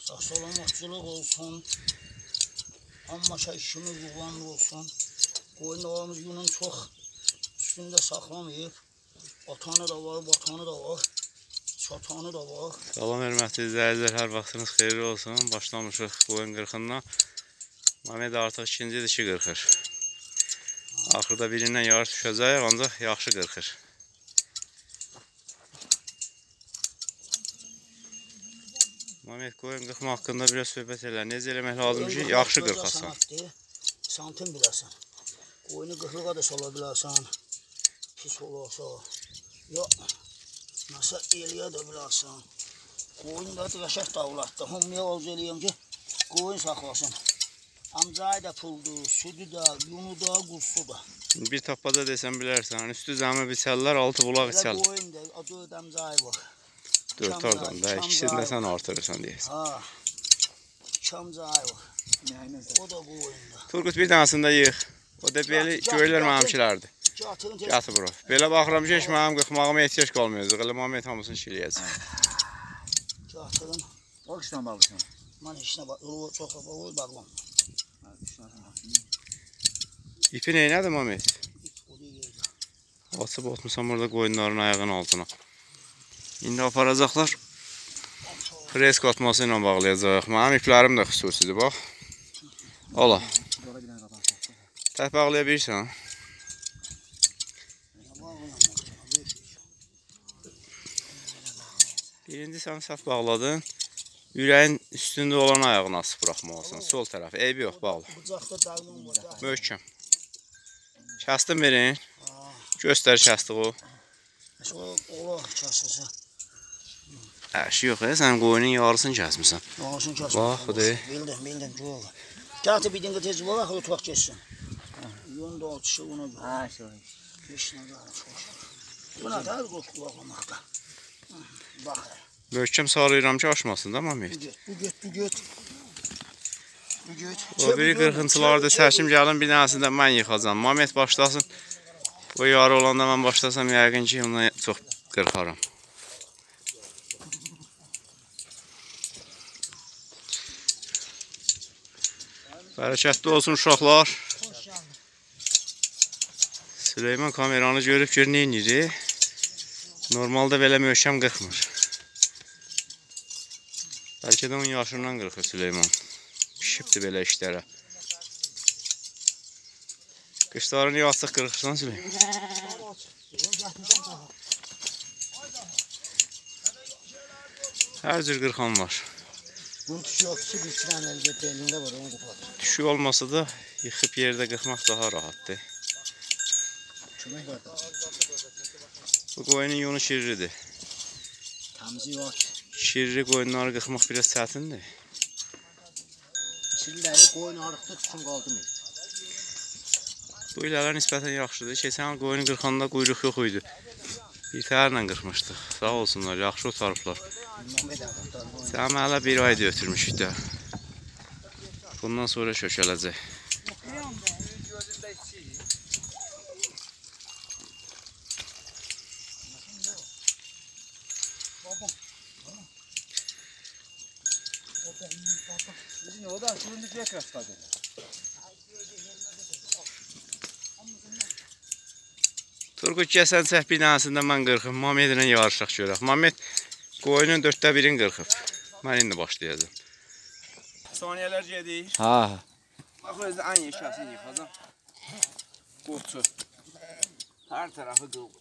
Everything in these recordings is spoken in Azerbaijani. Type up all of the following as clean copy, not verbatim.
Salamatçılıq olsun. Amma işimiz uğurlu olsun. Qoyunlarımız günün çox üstündə saxlamayıb. Atanı da var, batanı da var. Çatanı da var. Salam hörmətli izləyicilər, hər vaxtınız xeyirli olsun. Başlamışıq qoyun qırxından. Məmməd artıq ikinci dişi qırxır. Axırda birindən yarış düşəcək, ancaq yaxşı qırxır. Məmməd qoyun qırxma haqqında biraz söhbət elə. Necə eləmək lazım ki, yaxşı qırxasan? Santim biləsən. Qoyunu qırxlığa da sala bilərsən. Pis olarsa. Ya, nasıl eləyə də bilərsən. Qoyun da qəşəng davlatdı. Hamıya arzu eləyəm ki, qoyun saxlasın. Amcayı da puldu, südü da, yunu da, quzusu da. Bir tappada desən bilərsən, üstü zəmi biçərlər, altı bulaq içərlər. Qoyun da, 4 amcayı var. 4 oradan da, ikisini də sən artırırsan deyəsən. Ha, 2 amcayı var. O da qoyunda. Turgut bir tanesini də yığ. O da belə göylər mənimkilərdir. Yatı bura. Belə baxıram ki, heç mənim qırxmağıma ehtiyac qalmayacaq. Elə Məmməd hamısını şiləyəcək. Yatırın. O işlə bağlısın. Mən işinə bax, çox bağlam. İpi neynədir Məmməd? Açıb atmışam orada qoyunların ayağının altına. İndi aparacaqlar. Fresk atması ilə bağlayacaq. Mənim iplərim də xüsusidir, bax. Ola. Tək bağlaya bilirsən. Birinci sən səhv bağladın. Ürəyin üstündə olan ayağını asıb buraxmalısın. Sol tərəfi. Eybi yox, bağla. Möhkəm. Kəsdim verin. Göstər kəsdik o. Ola kəsəsə. Əşi yox, sən qoyunun yarısını kəsmirsən. Yarısını kəsmirsən. Bax, bu deyil. Bildim, gör. Gətə bir dinqə tez var, axı tutaq keçsin. Yön da atışı ona görə. Ha, şöyle. Keçinə qarı çox. Buna da qoq qulaqlamaqda. Bax. Möhkəm sarıyıram ki, aşmasın da Məmməd. Bu get. O biri qırxıntılarda çəkim gəlin, bir dənəsində mən yıxacam. Məmməd başlasın. O yarı olanda mən başlasam, yəqin ki, ona çox qırxaram. Bərəkətli olsun uşaqlar. Süleyman kameranı görüb gör, nə edir? Normalda belə möhkəm qırxmır. Bəlkə də 10 yaşından qırxır Süleyman. Pişibdir belə işlərə. Qışları niyə açıq qırxırsan Süleyman? Hər cür qırxan var. Bunun tüşü atışı bir tane elində var, onu qopar. Tüşü olmasa da yıxıb yerdə qırxmaq daha rahatdır. Kömək var da. Bu qoyunun yunu şirridir. Təmizi yox. Şirri qoyunları qırxmaq biraz çətindir. Şirriləri qoyun arıqdıq üçün qaldırmır. Bu illərə nisbətən yaxşıdır. Keçən qoyunu qırxanda quyruq yox idi. Bir tərlə qırxmışdıq. Sağ olsunlar, yaxşı otarıblar. Sən hələ bir ayda ötürmüşük də. Bundan sonra kökələcək. O da şunun bir yaklaşmadı. Turgut gəlsən çək bir dənəsində mən qırxım. Məmməd ilə yarışaq görək. Məmməd qoyunun 4də 1-ini qırxıb. Mən indi başlayacağım. Saniyələr gedir. Ha. Bax özü ən yeşəsini yıxacam. Qoçu. Hər tərəfi qıl.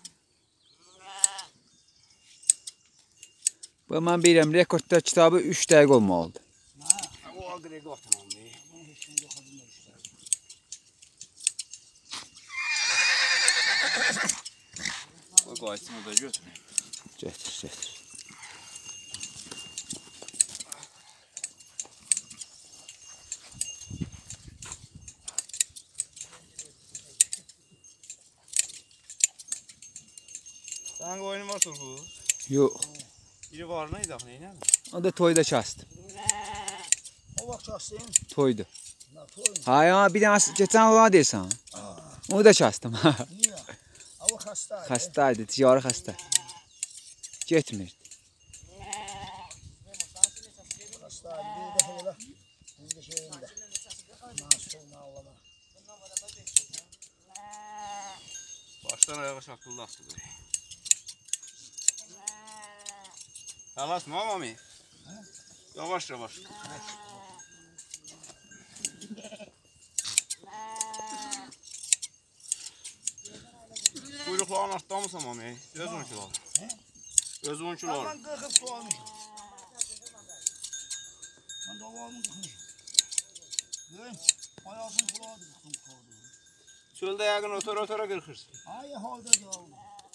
Bu mən bilirəm, rekordda kitabı 3 dəqiqə olmalıdır. O agrega atmam. O qaysını da götürün. Getir. Sən qoyunun var Turgut? Yox. Biri var neydi axı, neynədir? O da toyda kəsdim. O vaxt kəsdin? Toydu. Nə toyun? Ha, bir dənə keçən ola deyirsən. Onu da kəsdim. Niyə? O xəstəydi. Xəstəydi, ticari xəstə. Getmirdi. şeyinde. Masum ağlama. Başdan ayağa şakıldı attı böyle. Yalasma mami. Yavaş yavaş. Kuyruklarını artlamışsın mami. Öz 10 kilo. Öz 10 kilo. Ben 40 soğanmışım. Ben davamı kırmışım. Görün, ayağımın kulağı dıktım kaldı. Çölde yakın otora kırkırsın. Ay halda davamı.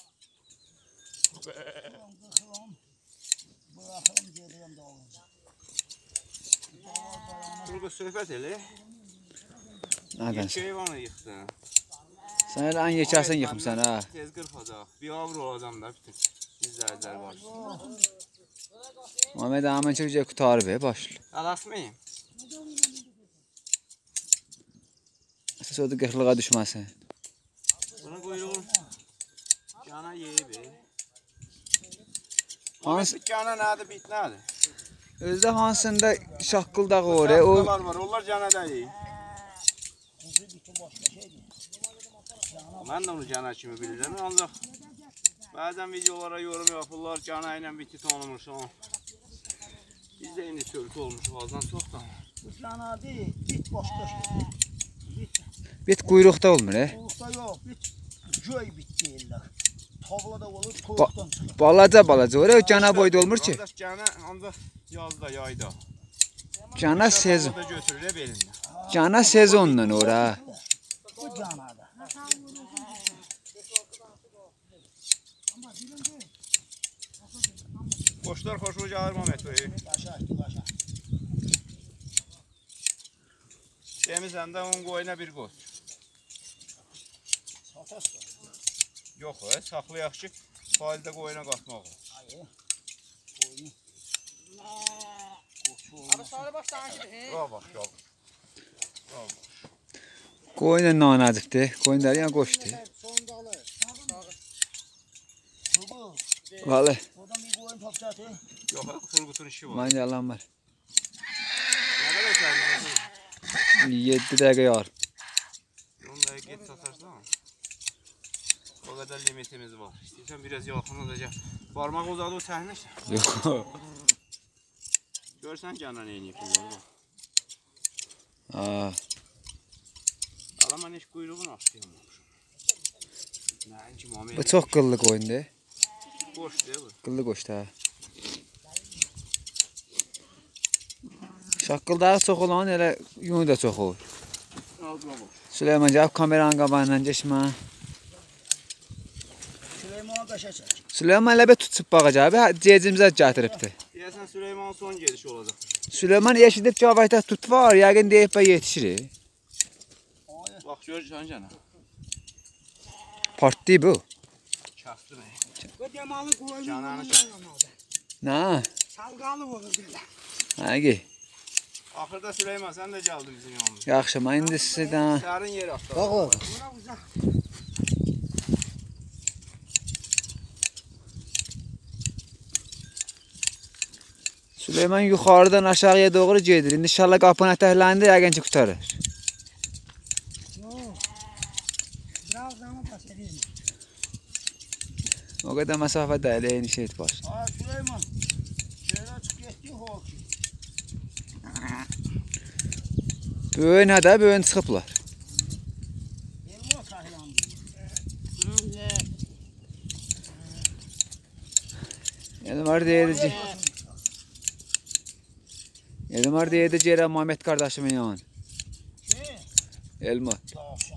Ben kırkıram. Bırakırım geleyim davamı. Burada söhbət elə. Nədən? Heyvanı yıxdın. Sən elə an yekərsən yıxımsan ha. Tez qırxacaq. Bir avro olacam da bütün. İzləyicilər var. Muhammed Amin çəkəcək qutarı be başlı. Alasmayım. Əsas o da qırxlığa düşməsin. Bunu quyruğun cana yeyib. Hansı Cana nədir, bit nədir? özdə hansında şaqqıldağı oraya o Var, onlar canada yeyib. Kuzu biti başka şeydi. Mən də onu cana kimi bilirəm, ancaq bəzən videolara yorum yapırlar, cana ilə biti tanımırsan. Biz də indi tölkü olmuşuq azdan çox da. Bu cana değil, bit başka şey. bit quyruqda olmur he. Kuyrukta yok, bit göy bit değiller. Tavlada olur, kuyruktan çıkıyor. Balaca oraya cana boyda olmur ki. Qardaş cana ancaq yazda, yayda. Cana sezon. Orada götürür belində. Cana sezondan ora. Bu canada. Qoşlar xoşu gəlir Məhəmməd bəy. Yaşa, yaşa. Demizən də onun qoyuna bir qoç. Satasın. Yox, saxlayaq ki, faidə qoyuna qatmaq. Hayır. Koyun. Abi sonra baştan gidelim. Bura bax, yox. Qoyun nanacıqdır. Qoyunlar yəni qoşdu. Sonunda alır. Kubu. Vallahi Oradan bir koyun topçatı. Yox, Turqutun işi var. mən yalan var. Nə qədər sərdir? 7 dəqiqə yar. Onu da get satarsan. O qədər limitimiz var. İstəyirsən biraz yaxın olacaq. Barmaq uzadı o səhnə. Yox. Görsən canına nə edib bunları. Ha. Adam mən heç quyruğunu açdırmamışam. Nəinki Məhəmməd. Bu çox qıllı qoyundur. Boş deyil bu. Qıllı qoşdu ha. Şaqqıldağı çox olan elə yunu da çox olur. Al bura bax. Süleyman cavab kameranın qabağından geçmə. Süleyman'a kaşa çek. Süleyman elə bir tutub baxacaq. Cecimizə gətiribdi. Deyəsən Süleymanın son gedişi olacaq. Süleyman eşidib cavayda tut var. Yəqin deyib və yetişir. Bax görürsən cana. Partlayıb bu. Kəsdi nə? Bu demalı koyun. Cananı Nə? Salgalı olur bile. Həqiqi. Axırda Süleyman sən də gəldin bizim yanımıza. Yaxşı, mən indi sizdən Sərin yer axtar. Bak o. Buna uzak. Süleyman yuxarıdan aşağıya doğru gedir. İndi inşallah qapını ətəkləndə yəqin ki qutarır. Yok. Biraz zaman pas edeyim. O qədər məsafə deyil, eyni şey var. Aa Süleyman. Şöyle çık geçti hok. Böyün hədə, böyün çıxıblar. Elma kahyandı. Elmar deyəcək. Elmar deyəcək Məhəmməd qardaşımın yanı. Şey. Elmar. Tavşan.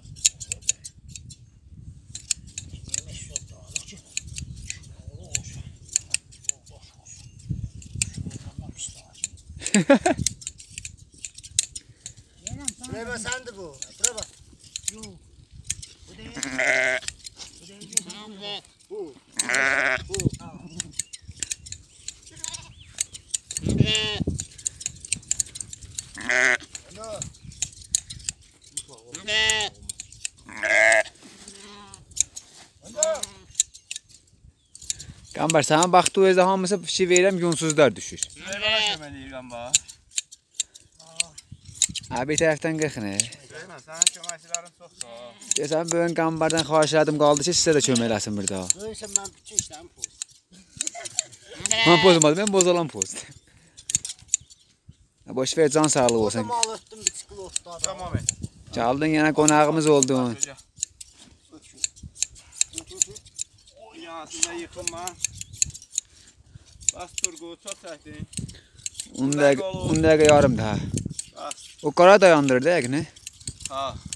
Yemiş yok daha da ki. Olsun. Boş olsun. Şuradan pis lazım. Süleyman sen de bu. Buraya bak. Yok. Bu değil. Bu değil. Bu. Bu. Alo. Alo. Qəmbər, sana baxdı özdə hamısı bir şey verirəm, yunsuzlar düşür. Süleymana köməliyirəm bax. Abi bir tərəfdən qırxın. Süleyman, sənin köməkçilərin çoxdur. Deyəsən bu ön qambardan xahiş elədim qaldı ki, sizə də kömək eləsin burada. Neyse ben bütün işlerimi poz. Mən pozmadım, mən bozalan pozdu. Boş ver, can sağlığı Orada olsun. mal öttüm bisikletda. Tamam et. Çaldın yenə qonağımız oldun. O yanasında yıxılma. Bas Turgut, çox çəkdin. 10 dəqiqə yarım daha. Bas. O qara dayandırdı, ne? Ha.